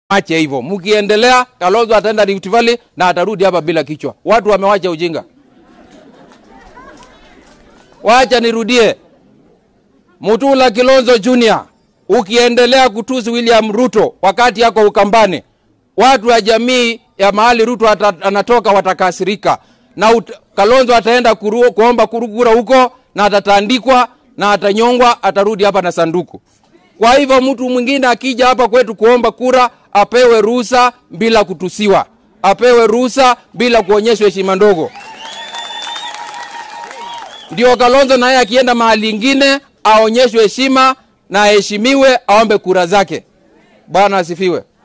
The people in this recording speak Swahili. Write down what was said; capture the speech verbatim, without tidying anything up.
Ache hivyo. Mkiendelea Kalonzo ataenda Rift Valley na atarudi hapa bila kichwa. Watu wamewacha ujinga. Wacha nirudie. Mutula Kilonzo Junior, ukiendelea kutusi William Ruto wakati yako Ukambani, watu wa jamii ya mahali Ruto anatoka watakasirika. Na ut Kalonzo ataenda kuru, kuomba kurugura huko na atatandikwa na atanyongwa, atarudi hapa na sanduku. Kwa hivyo mtu mwingine akija hapa kwetu kuomba kura, apewe ruhusa bila kutusiwa. Apewe ruhusa bila kuonyeshwa heshima ndogo. Ndio Kalonzo naye akienda mahali ingine aonyeshwe heshima na heshimiwe, aombe kura zake. Bwana asifiwe.